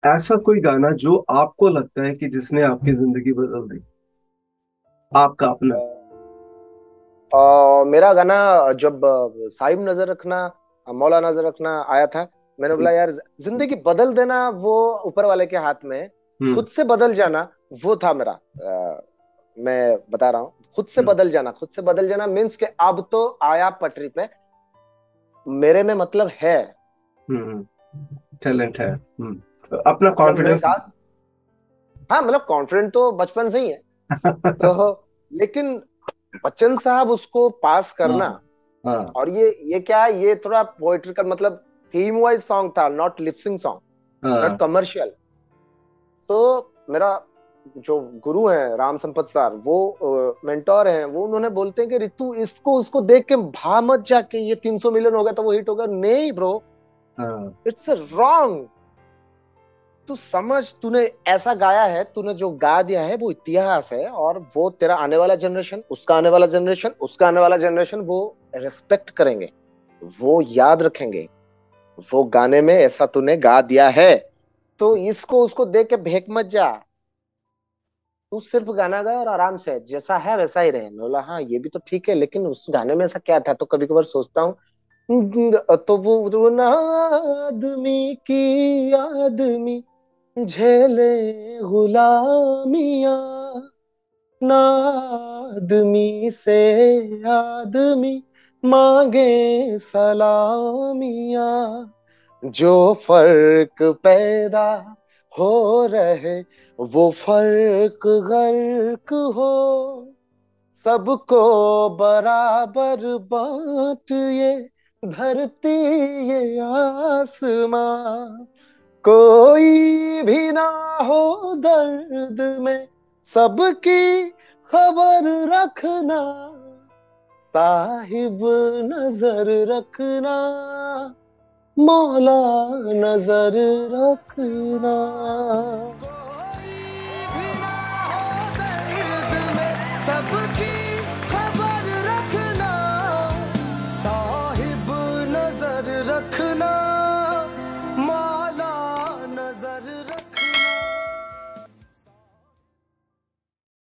ऐसा कोई गाना जो आपको लगता है कि जिसने आपकी जिंदगी बदल दी, आपका अपना। मेरा गाना जब साहिब नजर रखना, मौला नजर रखना आया था, मैंने बोला यार, जिंदगी बदल देना वो ऊपर वाले के हाथ में है। हम्म। खुद से बदल जाना वो था मेरा। मैं बता रहा हूँ, खुद से हम्म। बदल जाना, खुद से बदल जाना मीन्स के अब तो आया पटरी पे, मेरे में मतलब है। टैलेंट है। अपना मतलब मैं कॉन्फिडेंस। गा, हाँ मतलब कॉन्फिडेंट तो बचपन से ही है। तो लेकिन बच्चन साहब उसको पास हाँ। करना, हाँ। और ये क्या है, ये थोड़ा पोएट्रिकल, मतलब थीम वाइज सॉन्ग था, नॉट लिपसिंग सॉन्ग, नॉट हाँ। कमर्शियल। तो मेरा जो गुरु हैं राम संपत सर, वो मेंटोर हैं, वो उन्होंने बोलते हैं कि रितु इसको उसको देख के भा मत जाके ये 300 मिलियन हो गया तो वो हिट होगा, नहीं ब्रो, हाँ। It's wrong. तू समझ, तूने ऐसा गाया है, तूने जो गा दिया है वो इतिहास है, और वो तेरा आने वाला जनरेशन, उसका आने वाला जनरेशन, उसका आने वाला जनरेशन, वो रिस्पेक्ट करेंगे, वो याद रखेंगे। वो गाने में ऐसा तूने गा दिया है, तो इसको उसको देख के भेंक मत जा। तू सिर्फ गाना गा और आराम से जैसा है वैसा ही रहे। मैं बोला हाँ ये भी तो ठीक है, लेकिन उस गाने में ऐसा क्या था? तो कभी कभार सोचता हूँ, तो वो ना आदमी की आदमी झेले गुलामिया, ना आदमी से आदमी मांगे सलामिया, जो फर्क पैदा हो रहे वो फर्क गर्क हो, सबको बराबर बांट ये धरती ये आसमां, कोई भी ना हो दर्द में सबकी खबर रखना, साहिब नजर रखना, मौला नजर रखना। कोई भी ना हो दर्द में सबकी खबर रखना, साहिब नजर रखना।